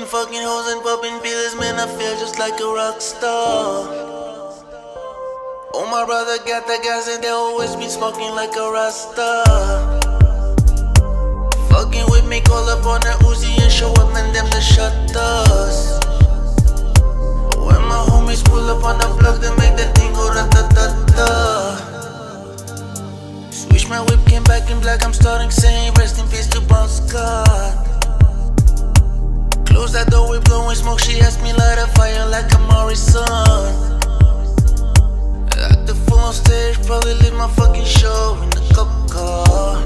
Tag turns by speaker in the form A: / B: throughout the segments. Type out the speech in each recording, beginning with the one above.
A: been fucking hoes and popping pills, man, I feel just like a rock star. Oh, my brother got the gas and they always be smoking like a rasta. Fucking with me, call up on that Uzi and show up, man, them the shutters. When my homies pull up on the block, they make that thing go rat-ta-ta-ta. Switch my whip, came back in black, I'm starting saying rest in peace to Bon Scott. Close that door, we blowing smoke, she asked me light a fire like a Morrison. At the full on stage, probably leave my fucking show in the cop car.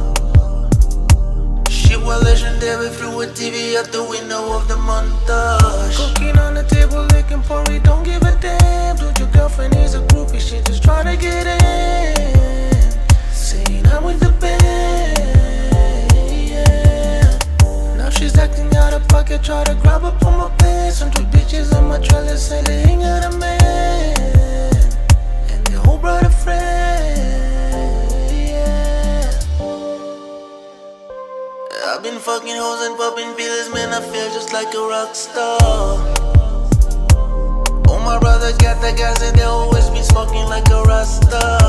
A: Shit was legendary, flew a TV out the window of the montage. Cocaine on the table, licking porry, don't give a damn. Dude, your girlfriend is a groupie, she just try to get in. Saying I'm with the band, yeah. Now she's acting out of pocket, try to grab up on my pants. 100 bitches on my trailer, say they ain't got a man. And their whole brother friend, yeah. I've been fucking hoes and popping pills, man, I feel just like a rock star. Oh, my brother got the gas and they always be smoking like a rasta.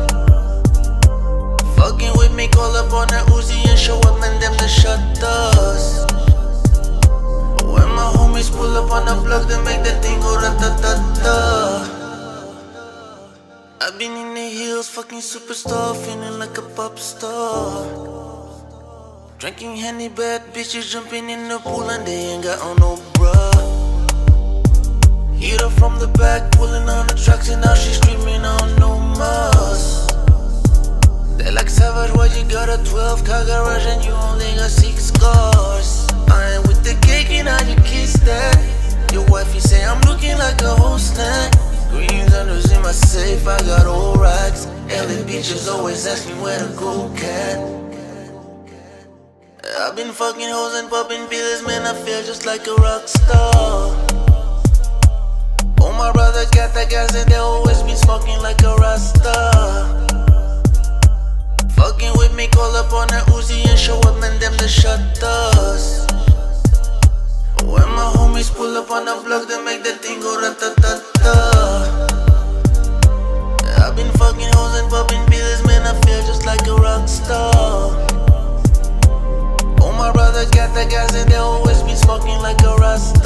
A: Fucking with me, call up on that Uzi and show up, man, them the shutters. When my homies pull up on the block, they make that thing go rat-ta-ta-ta. I've been in the hills, fucking superstar, feeling like a pop star. Drinking Henny, bad bitches jumping in the pool and they ain't got on no bra. Hit her from the back, pulling on the tracks and now she's screaming on no mas. They like savage, why you got a 12-car garage and you only got 6 cars? I ain't with the cake and how you kiss that. Your wifey say I'm looking like a whole snack. Greens unders in my safe, I got old racks. LA bitches always ask me where to go, cat. I've been fucking hoes and popping pills, man, I feel just like a rock star. Oh, my brother got the gas and they always be smoking like a rasta. Fucking with me, call up on that Uzi and show up, man, them the shutters. When my homies pull up on the block, they make that thing go rat-ta-ta-ta. I've been fucking hoes and popping pills, man, I feel just like a rock star. Oh, my brother got the gas and they always be smoking like a rasta.